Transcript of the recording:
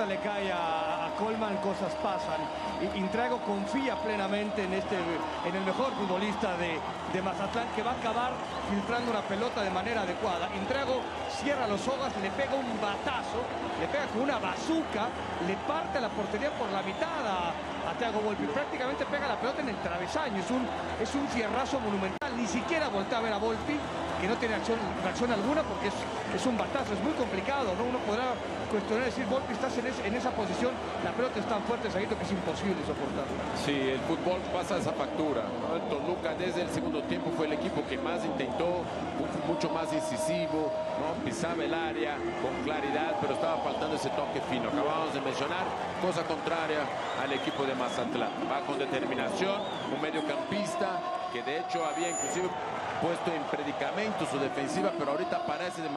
le cae a Colman, cosas pasan. Intriago confía plenamente en el mejor futbolista de Mazatlán, que va a acabar filtrando una pelota de manera adecuada. Intriago cierra los ojos, le pega un batazo, le pega con una bazuca, le parte la portería por la mitad a Thiago Volpi. Prácticamente pega la pelota en el travesaño. Es un cierrazo monumental. Ni siquiera voltea a ver a Volpi, que no tiene reacción alguna, porque es un batazo. Es muy complicado, ¿no? Uno podrá cuestionar, decir, Volpi, estás en esa posición, la pelota es tan fuerte, Saguito, que es imposible soportarla. Sí, el fútbol pasa esa factura, ¿no? El Toluca desde el segundo tiempo fue el equipo que más intentó, mucho más incisivo, ¿no? Pisaba el área con claridad, pero estaba faltando ese toque fino. Acabamos de mencionar, cosa contraria al equipo de Mazatlán. Va con determinación, un mediocampista que de hecho había inclusive puesto en predicamento su defensiva, pero ahorita parece de